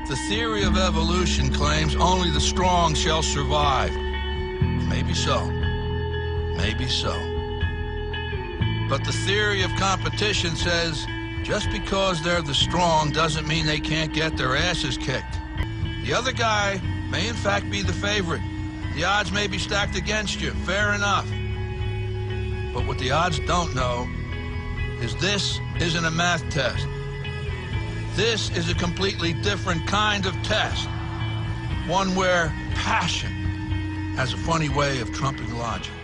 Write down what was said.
The theory of evolution claims only the strong shall survive. Maybe so. Maybe so. But the theory of competition says just because they're the strong doesn't mean they can't get their asses kicked. The other guy may in fact be the favorite. The odds may be stacked against you. Fair enough. But what the odds don't know is this isn't a math test. This is a completely different kind of test. One where passion has a funny way of trumping logic.